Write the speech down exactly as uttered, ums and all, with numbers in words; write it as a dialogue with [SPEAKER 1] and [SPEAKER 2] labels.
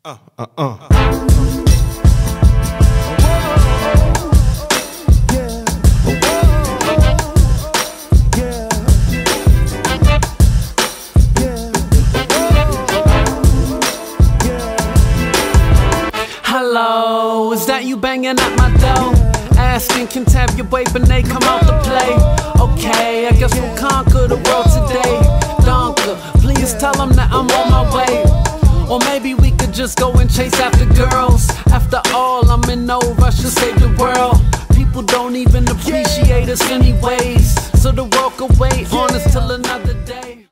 [SPEAKER 1] Uh, uh, uh.
[SPEAKER 2] Hello, is that you banging at my door? Asking can Tabi your boy Bonney come out to play? Okay, I guess we'll conquer the world today. Donker, please tell them that I'm on my way. Or maybe we could just go and chase after girls. After all, I'm in no rush to save the world. People don't even appreciate us anyways, so the world could wait on us till another day.